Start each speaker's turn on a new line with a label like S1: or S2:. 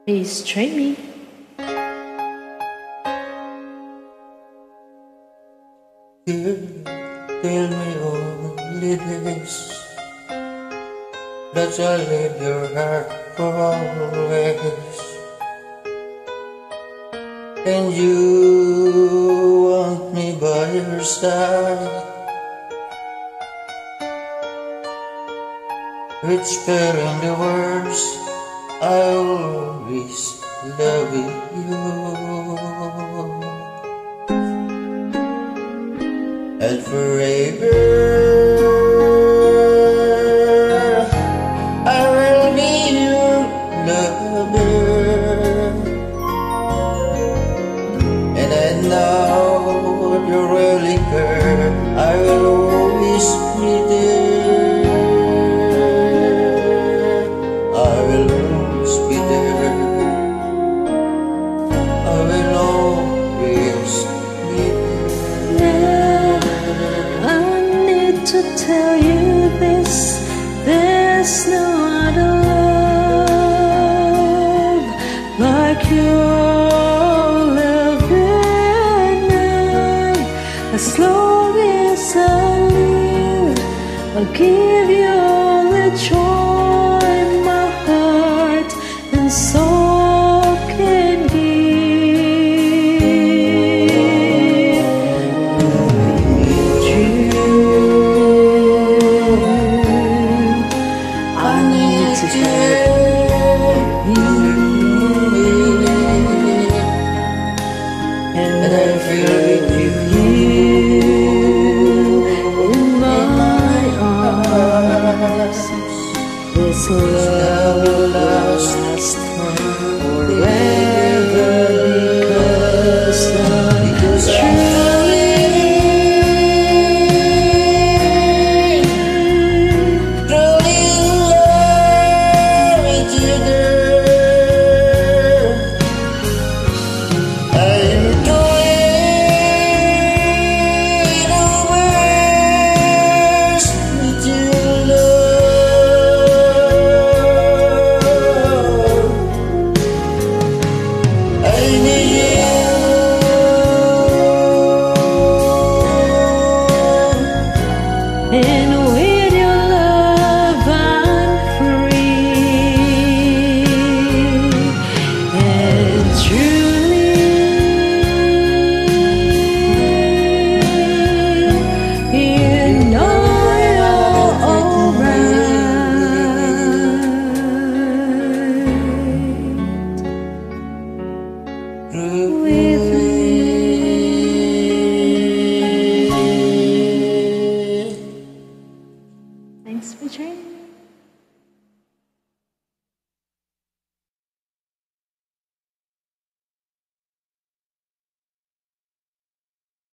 S1: Please train me.
S2: Tell me only this, that I leave your heart for always, and you want me by your side, with spelling the words I'll always love you. And forever I will be your lover, and I know you really care. I will always be there. I will always be there. I will always be there.
S1: To tell you this, there's no other love like your loving me. As long as I live, I'll give you all the joy my heart and soul can give.
S2: And I feel with you
S1: in my arms. This love will last forever because
S2: truly love each other.
S1: and with your love I'm free, and truly you know you're alright.